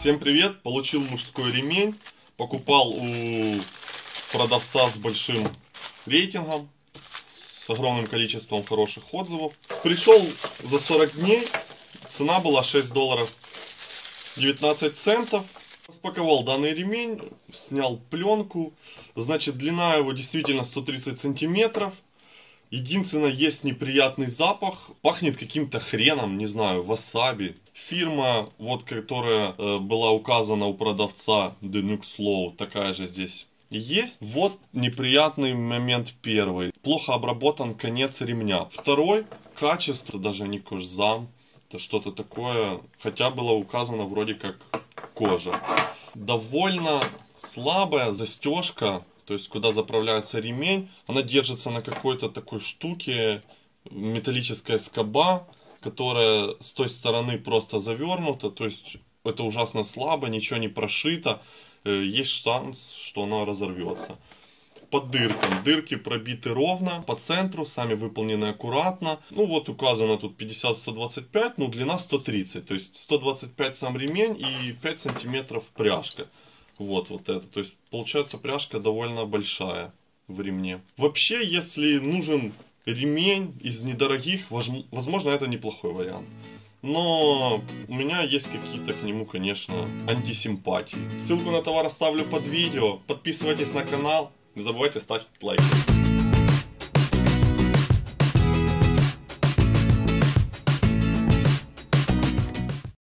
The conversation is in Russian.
Всем привет! Получил мужской ремень. Покупал у продавца с большим рейтингом, с огромным количеством хороших отзывов. Пришел за 40 дней. Цена была $6 19 центов. Распаковал данный ремень, снял пленку. Значит, длина его действительно 130 сантиметров. Единственное, есть неприятный запах. Пахнет каким-то хреном, не знаю, васаби. Фирма, вот, которая была указана у продавца, Denuxlow, такая же здесь есть. Вот неприятный момент первый. Плохо обработан конец ремня. Второй, качество, даже не кожзам. Это что-то такое, хотя было указано вроде как кожа. Довольно слабая застежка. То есть, куда заправляется ремень, она держится на какой-то такой штуке, металлическая скоба, которая с той стороны просто завернута. То есть, это ужасно слабо, ничего не прошито. Есть шанс, что она разорвется. По дыркам. Дырки пробиты ровно, по центру, сами выполнены аккуратно. Ну вот указано тут 50-125, ну длина 130. То есть 125 сам ремень и 5 сантиметров пряжка. Вот это. То есть получается пряжка довольно большая в ремне. Вообще, если нужен ремень из недорогих, возможно, это неплохой вариант. Но у меня есть какие-то к нему, конечно, антисимпатии. Ссылку на товар оставлю под видео. Подписывайтесь на канал. Не забывайте ставить лайки.